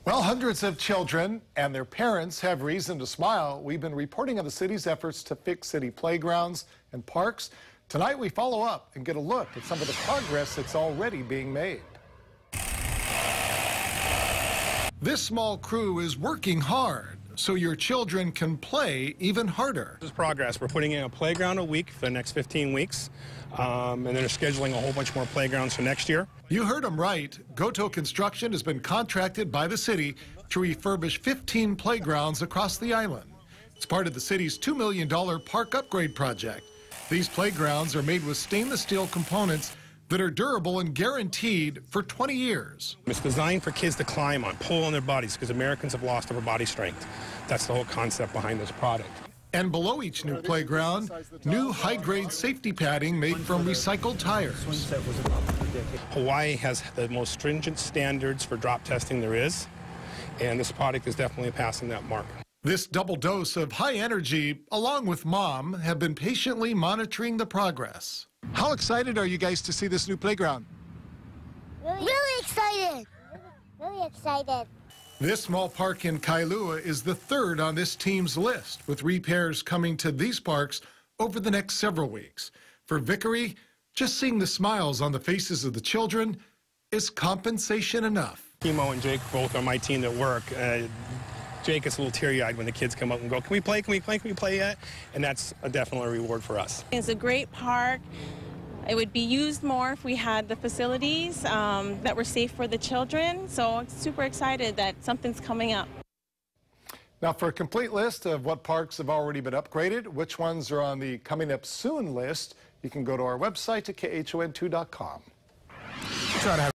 Well, hundreds of children and their parents have reason to smile. We've been reporting on the city's efforts to fix city playgrounds and parks. Tonight, we follow up and get a look at some of the progress that's already being made. This small crew is working hard so your children can play even harder. This is progress. We're putting in a playground a week for the next 15 weeks, and then they're scheduling a whole bunch more playgrounds for next year. You heard them right. Goto Construction has been contracted by the city to refurbish 15 playgrounds across the island. It's part of the city's $2 million park upgrade project. These playgrounds are made with stainless steel components that are durable and guaranteed for 20 years. It's designed for kids to climb on, pull on their bodies, because Americans have lost our body strength. That's the whole concept behind this product. And below each new playground, new high-grade safety padding made from recycled tires. Hawaii has the most stringent standards for drop testing there is, and this product is definitely passing that mark. This double dose of high energy, along with Mom, have been patiently monitoring the progress. How excited are you guys to see this new playground? Really excited. Really excited. This small park in Kailua is the third on this team's list, with repairs coming to these parks over the next several weeks. For Vickery, just seeing the smiles on the faces of the children is compensation enough. Timo and Jake both on my team that work. Jake gets a little teary-eyed when the kids come up and go, can we play, can we play, can we play yet? And that's definitely a reward for us. It's a great park. It would be used more if we had the facilities that were safe for the children. So I'm super excited that something's coming up. Now, for a complete list of what parks have already been upgraded, which ones are on the coming up soon list, you can go to our website at khon2.com.